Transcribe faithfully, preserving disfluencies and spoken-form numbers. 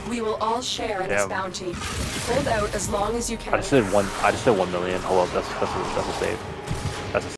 We will all share in this bounty. Hold out as long as you can. I just did one. I just did one million. Hold up, that's that's a, that's a save. That's a